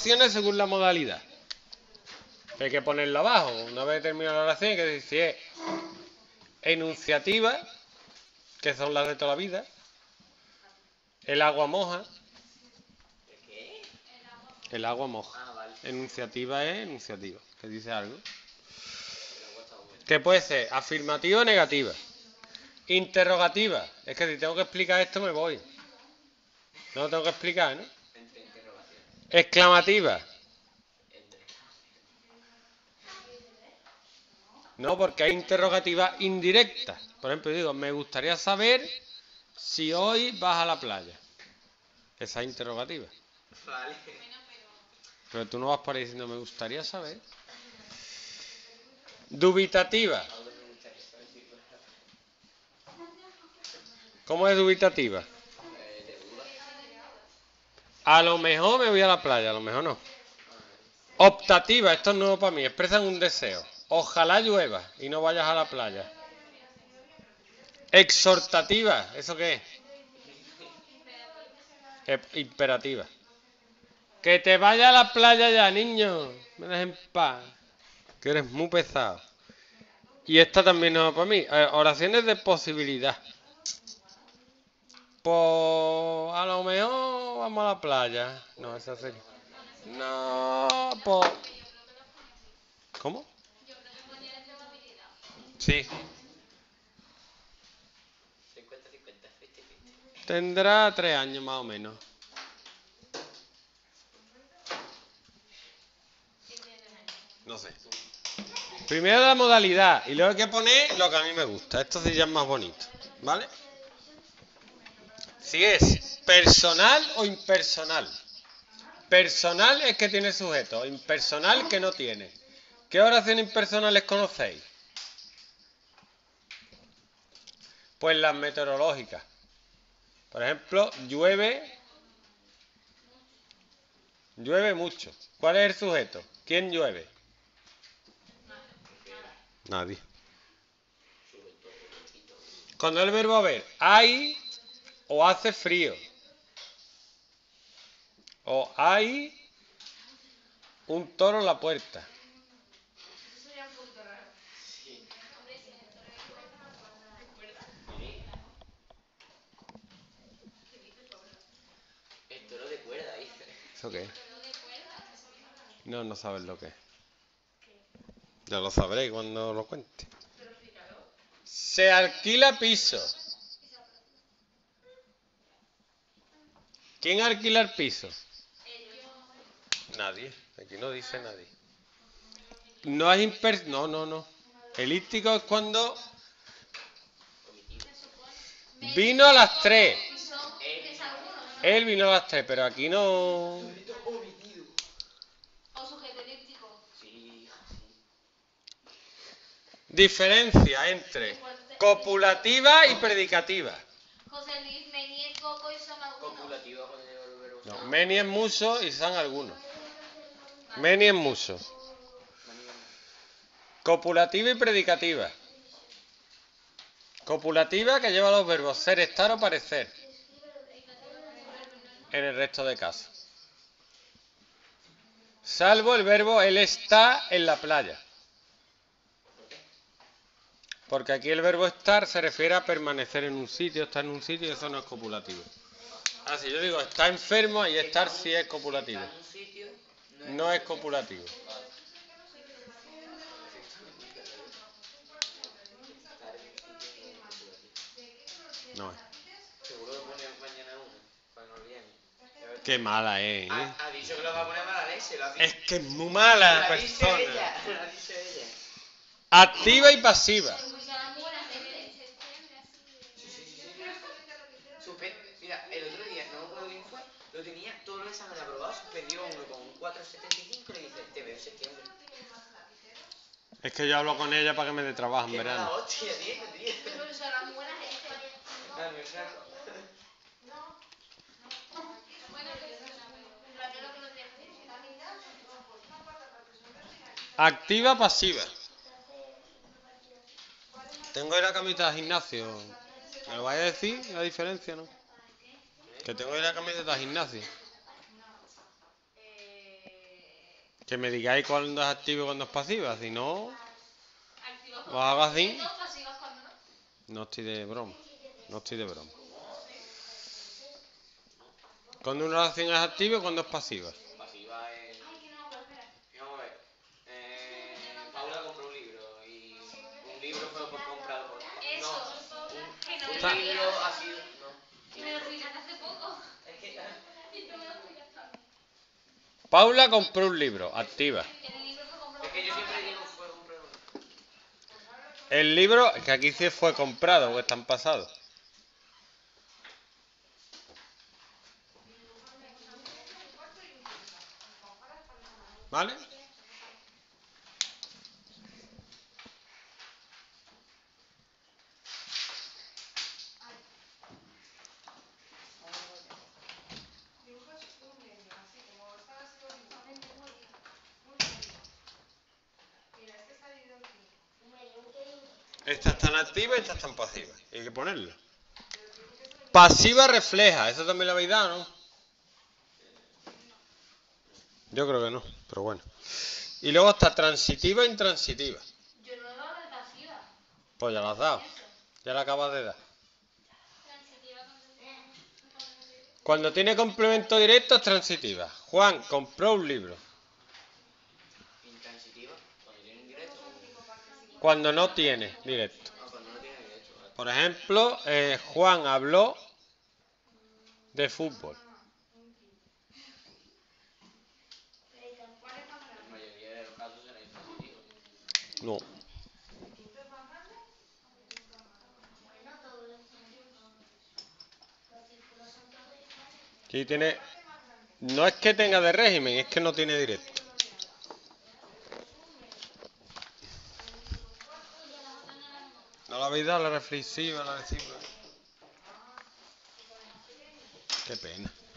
oraciones según la modalidad. Hay que ponerlo abajo. Una vez terminada la oración, hay que decir si es enunciativa, que son las de toda la vida. El agua moja. ¿Qué? El agua moja. Ah, vale. Enunciativa es enunciativa, que dice algo. El agua está buena. Que puede ser afirmativa o negativa. Interrogativa. Es que si tengo que explicar esto me voy. No lo tengo que explicar, ¿no? Entre interrogaciones. Exclamativa. Entre. No, porque hay interrogativas indirectas. Por ejemplo, digo, me gustaría saber si hoy vas a la playa. Esa es interrogativa. Vale. Pero tú no vas por ahí diciendo, me gustaría saber. Dubitativa. Ahora me gustaría saber si tú ¿Cómo es dubitativa? de duda. A lo mejor me voy a la playa, a lo mejor no. Optativa, esto es nuevo para mí, expresan un deseo. Ojalá llueva y no vayas a la playa. Exhortativa, ¿eso qué es? Imperativa. Que te vaya a la playa ya, niño. Me dejes en paz. Que eres muy pesado. Y esta también no es para mí. Oraciones de posibilidad. Pues a lo mejor vamos a la playa. No, esa sería. No, pues. ¿Cómo? Sí. 50-50, 50-50. Tendrá 3 años más o menos. No sé. Primero la modalidad y luego hay que poner lo que a mí me gusta. Esto sí ya es más bonito. ¿Vale? Si es personal o impersonal. Personal es que tiene sujeto. Impersonal que no tiene. ¿Qué oraciones impersonales conocéis? Pues las meteorológicas. Por ejemplo, llueve. Llueve mucho. ¿Cuál es el sujeto? ¿Quién llueve? Nadie. Cuando el verbo haber hay o hace frío. O hay un toro en la puerta. Sí. El toro de cuerda, dice. ¿Eso qué es? No, no sabes lo que es. Ya lo sabréis cuando lo cuente. Se alquila piso. ¿Quién alquila el piso? Nadie. Aquí no dice nadie. No es No, no, no. Elíptico es cuando vino a las 3. Él vino a las 3, pero aquí no. Omitido. O sujeto elíptico. Sí, Diferencia entre copulativa y predicativa. José Luis, Meni, Coco y son algunos. copulativa cuando lleva el verbo. No, meni es muso y son algunos. Meni es muso. Copulativa y predicativa. Copulativa que lleva los verbos ser, estar o parecer. En el resto de casos. Salvo el verbo él está en la playa. Porque aquí el verbo estar se refiere a permanecer en un sitio, estar en un sitio y eso no es copulativo. Así yo digo, está enfermo y estar sí es copulativo. En un sitio No es copulativo. No es. seguro que pone mañana uno, para que no olvidemos. Qué mala es, ¿eh? Ha dicho que lo va a poner mala leche, lo ha dicho. Es que es muy mala Lo ha dicho persona. ella, lo ha dicho ella. Activa y pasiva. Mira, el otro día, no me acuerdo quién fue, lo tenía todos los exámenes aprobados, suspendió uno con un 4,75 y le dice, te veo en septiembre. Es que yo hablo con ella para que me dé trabajo en Qué mala verano. hostia, tío. Ah, no, claro. Activa, pasiva. Tengo que ir a camiseta de gimnasio. ¿Me lo vais a decir la diferencia, no? Que tengo que ir a camiseta de gimnasio. Que me digáis cuándo es activo y cuándo es pasiva. Si no, Activas lo hago así. cuando, pasivas cuando no. No estoy de broma. No estoy de broma. Cuando una oración es activa y cuando es pasiva. Pasiva es... Ay, que no, pero espera. Vamos a ver. Paula compró un libro y un libro fue comprado por... Eso. Que no Un me libro lo ha sido... No. Y me lo explicaste hace poco. Es que... Y tú me lo explicaste a mí. Paula compró un libro, activa. El libro que compró. Es que yo siempre digo fue comprado. El libro, que aquí sí fue comprado, o están pasados. ¿Vale? Estas están activas y estas están pasivas. Hay que ponerlo. Pasiva refleja, eso también lo habéis dado, ¿no? Yo creo que no, pero bueno. Y luego está transitiva e intransitiva. Yo no he dado de pasiva. Pues ya la has dado. Ya la acabas de dar. Transitiva Cuando tiene complemento directo es transitiva. Juan compró un libro. Intransitiva, cuando tiene un directo. Cuando no tiene directo. No, cuando no tiene directo. ¿Vale? Por ejemplo, Juan habló de fútbol. En la mayoría de los casos será intransitivo. No. Aquí tiene. No es que tenga de régimen, es que no tiene directo. No la habéis dado la reflexiva, la decimos. Qué pena.